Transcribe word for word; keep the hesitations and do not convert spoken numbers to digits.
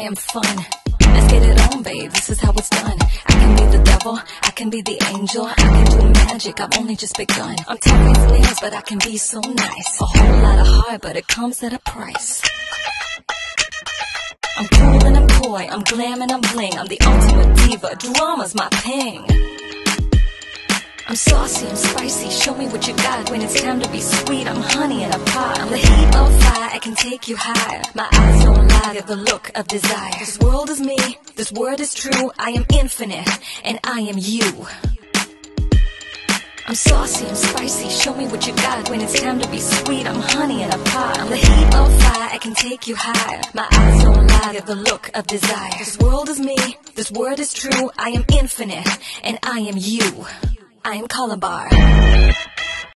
am fun. Let's get it on, babe, this is how it's done. I can be the devil, I can be the angel, I can do magic, I've only just begun. I'm tough as nails, but I can be so nice. A whole lot of heart, but it comes at a price. I'm cool and I'm coy, I'm glam and I'm bling, I'm the ultimate diva, drama's my ping. I'm saucy, I'm spicy, show me what you got. When it's time to be sweet, I'm honey in a pot. I'm the heat of fire, I can take you higher. My eyes don't lie, they're the look of desire. This world is me, this word is true. I am infinite, and I am you. I'm saucy, I'm spicy, show me what you got. When it's time to be sweet, I'm honey in a pot. I'm the heat of fire, I can take you higher. My eyes don't lie, they're the look of desire. This world is me, this word is true. I am infinite, and I am you. I am Calabar.